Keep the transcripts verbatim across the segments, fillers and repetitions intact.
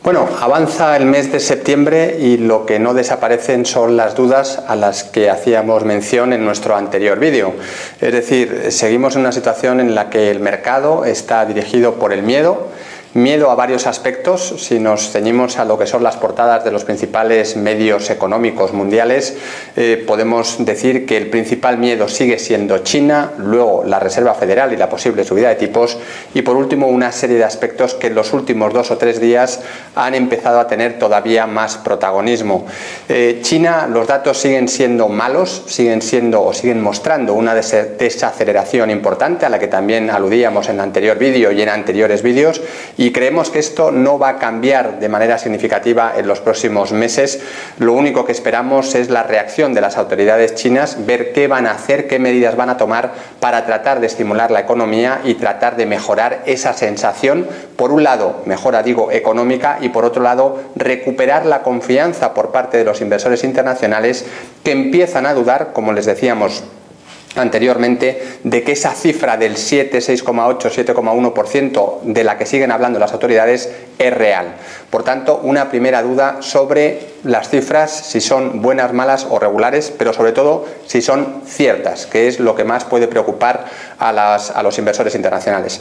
Bueno, avanza el mes de septiembre y lo que no desaparecen son las dudas a las que hacíamos mención en nuestro anterior vídeo. Es decir, seguimos en una situación en la que el mercado está dirigido por el miedo, miedo a varios aspectos. Si nos ceñimos a lo que son las portadas de los principales medios económicos mundiales, eh, podemos decir que el principal miedo sigue siendo China, luego la Reserva Federal y la posible subida de tipos, y por último una serie de aspectos que en los últimos dos o tres días han empezado a tener todavía más protagonismo. Eh, China, los datos siguen siendo malos, siguen siendo o siguen mostrando una des desaceleración importante a la que también aludíamos en el anterior vídeo y en anteriores vídeos. Y creemos que esto no va a cambiar de manera significativa en los próximos meses. Lo único que esperamos es la reacción de las autoridades chinas, ver qué van a hacer, qué medidas van a tomar para tratar de estimular la economía y tratar de mejorar esa sensación, por un lado, mejora digo económica, y por otro lado, recuperar la confianza por parte de los inversores internacionales que empiezan a dudar, como les decíamos anteriormente, de que esa cifra del siete, seis coma ocho, siete coma uno por ciento de la que siguen hablando las autoridades es real. Por tanto, una primera duda sobre las cifras, si son buenas, malas o regulares, pero sobre todo si son ciertas, que es lo que más puede preocupar a, las, a los inversores internacionales.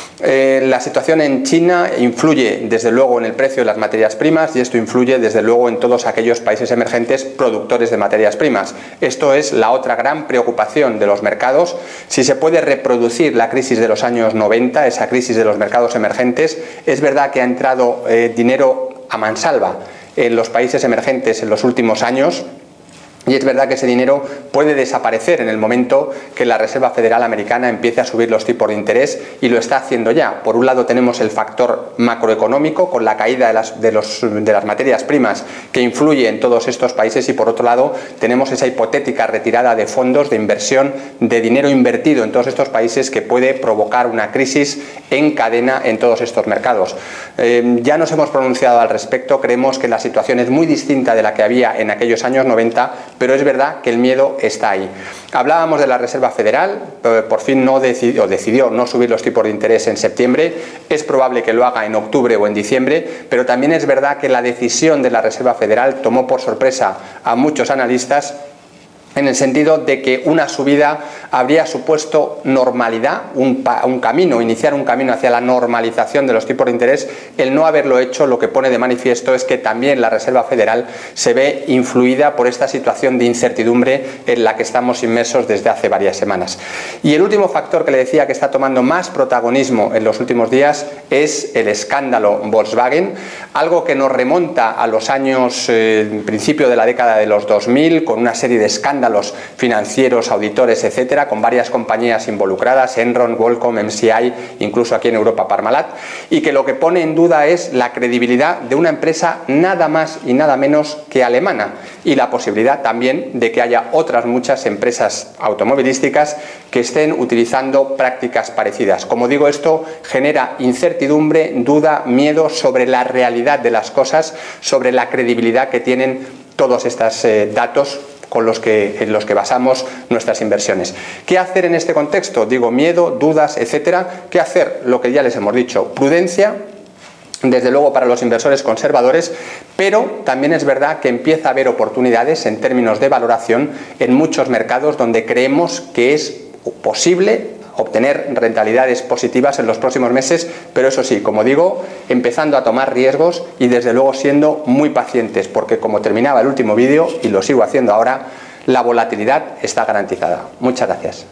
Eh, la situación en China influye desde luego en el precio de las materias primas, y esto influye desde luego en todos aquellos países emergentes productores de materias primas. Esto es la otra gran preocupación de los mercados. Si se puede reproducir la crisis de los años noventa, esa crisis de los mercados emergentes, es verdad que ha entrado eh, dinero a mansalva en los países emergentes en los últimos años, y es verdad que ese dinero puede desaparecer en el momento que la Reserva Federal Americana empiece a subir los tipos de interés, y lo está haciendo ya. Por un lado tenemos el factor macroeconómico con la caída de las, de los, de las materias primas que influye en todos estos países, y por otro lado tenemos esa hipotética retirada de fondos de inversión, de dinero invertido en todos estos países, que puede provocar una crisis en cadena en todos estos mercados. Eh, ya nos hemos pronunciado al respecto. Creemos que la situación es muy distinta de la que había en aquellos años noventa, pero es verdad que el miedo está ahí. Hablábamos de la Reserva Federal, por fin no decidió, decidió no subir los tipos de interés en septiembre. Es probable que lo haga en octubre o en diciembre, pero también es verdad que la decisión de la Reserva Federal tomó por sorpresa a muchos analistas, en el sentido de que una subida habría supuesto normalidad, un, un camino, iniciar un camino hacia la normalización de los tipos de interés. El no haberlo hecho lo que pone de manifiesto es que también la Reserva Federal se ve influida por esta situación de incertidumbre en la que estamos inmersos desde hace varias semanas. Y el último factor que le decía que está tomando más protagonismo en los últimos días es el escándalo Volkswagen, algo que nos remonta a los años, eh, principio de la década de los dos mil, con una serie de escándalos los financieros, auditores, etcétera, con varias compañías involucradas, Enron, Qualcomm, M C I, incluso aquí en Europa Parmalat, y que lo que pone en duda es la credibilidad de una empresa nada más y nada menos que alemana, y la posibilidad también de que haya otras muchas empresas automovilísticas que estén utilizando prácticas parecidas. Como digo, esto genera incertidumbre, duda, miedo sobre la realidad de las cosas, sobre la credibilidad que tienen todos estos eh, datos con los que, en los que basamos nuestras inversiones. ¿Qué hacer en este contexto? Digo, miedo, dudas, etcétera. ¿Qué hacer? Lo que ya les hemos dicho, prudencia, desde luego para los inversores conservadores, pero también es verdad que empieza a haber oportunidades en términos de valoración en muchos mercados donde creemos que es posible obtener rentabilidades positivas en los próximos meses, pero eso sí, como digo, empezando a tomar riesgos y desde luego siendo muy pacientes, porque como terminaba el último vídeo, y lo sigo haciendo ahora, la volatilidad está garantizada. Muchas gracias.